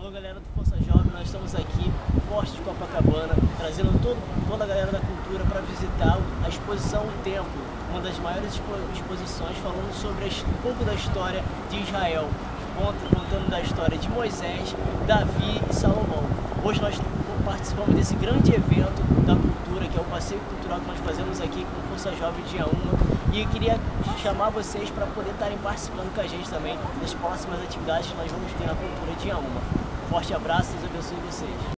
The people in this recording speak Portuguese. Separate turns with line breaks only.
Alô galera do Força Jovem, nós estamos aqui, Forte de Copacabana, trazendo toda a galera da cultura para visitar a exposição O Templo, uma das maiores exposições falando sobre um pouco da história de Israel, contando da história de Moisés, Davi e Salomão. Hoje nós participamos desse grande evento da cultura, que é o passeio cultural que nós fazemos aqui com Força Jovem de Inhaúma, e eu queria chamar vocês para poder estarem participando com a gente também das próximas atividades que nós vamos ter na cultura de Inhaúma. Forte abraço, Deus abençoe vocês.